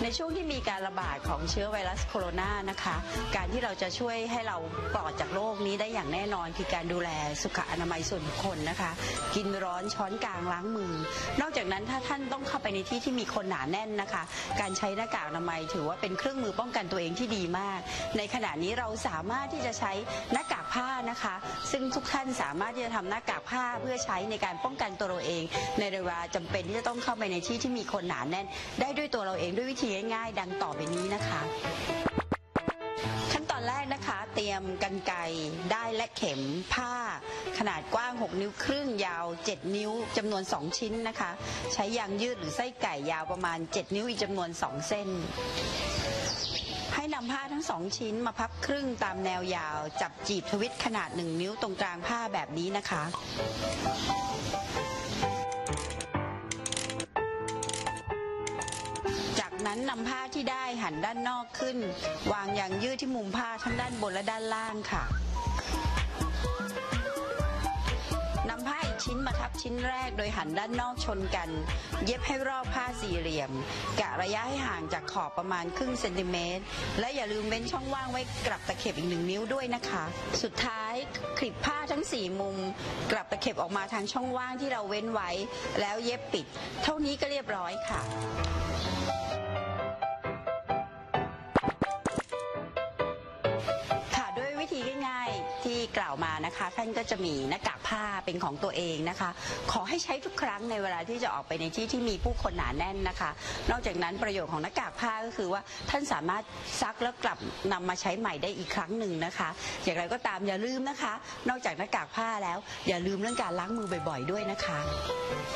ในช่วงที่มีการระบาดของเชื้อไวรัสโคโรนานะคะการที่เราจะช่วยให้เราปลอดจากโรคนี้ได้อย่างแน่นอนคือการดูแลสุขอนามัยส่วนบุคคลนะคะกินร้อนช้อนกลางล้างมือนอกจากนั้นถ้าท่านต้องเข้าไปในที่ที่มีคนหนาแน่นนะคะการใช้หน้ากากอนามัยถือว่าเป็นเครื่องมือป้องกันตัวเองที่ดีมากในขณะนี้เราสามารถที่จะใช้หน้ากากผ้านะคะซึ่งทุกท่านสามารถที่จะทำหน้ากากผ้าเพื่อใช้ในการป้องกันตัวเราเองในเวลาจำเป็นที่จะต้องเข้าไปในที่ที่มีคนหนาแน่นได้ด้วยตัวเราเองด้วยวิธีง่ายๆดังต่อไปนี้นะคะขั้นตอนแรกนะคะเตรียมกรรไกรด้ายและเข็มผ้าขนาดกว้าง6 นิ้วครึ่งยาว7 นิ้วจำนวน2 ชิ้นนะคะใช้ยางยืดหรือไส้ไก่ยาวประมาณ7 นิ้วอีกจำนวน2 เส้นให้นำผ้าทั้ง2 ชิ้นมาพับครึ่งตามแนวยาวจับจีบทวิตขนาด1 นิ้วตรงกลางผ้าแบบนี้นะคะจากนั้นนำผ้าที่ได้หันด้านนอกขึ้นวางยางยืดที่มุมผ้าทั้งด้านบนและด้านล่างค่ะนำผ้าอีกชิ้นมาทับชิ้นแรกโดยหันด้านนอกชนกันเย็บให้รอบผ้าสี่เหลี่ยมกะระยะให้ห่างจากขอบประมาณครึ่งเซนติเมตรและอย่าลืมเว้นช่องว่างไว้กลับตะเข็บอีก1 นิ้วด้วยนะคะสุดท้ายคลิปผ้าทั้ง4 มุมกลับตะเข็บออกมาทางช่องว่างที่เราเว้นไว้แล้วเย็บปิดเท่านี้ก็เรียบร้อยค่ะด้วยวิธีง่ายๆที่กล่าวมานะคะท่านก็จะมีหน้ากากผ้าเป็นของตัวเองนะคะขอให้ใช้ทุกครั้งในเวลาที่จะออกไปในที่ที่มีผู้คนหนาแน่นนะคะนอกจากนั้นประโยชน์ของหน้ากากผ้าก็คือว่าท่านสามารถซักแล้วกลับนำมาใช้ใหม่ได้อีกครั้งหนึ่งนะคะอย่างไรก็ตามอย่าลืมนะคะนอกจากหน้ากากผ้าแล้วอย่าลืมเรื่องการล้างมือบ่อยๆด้วยนะคะ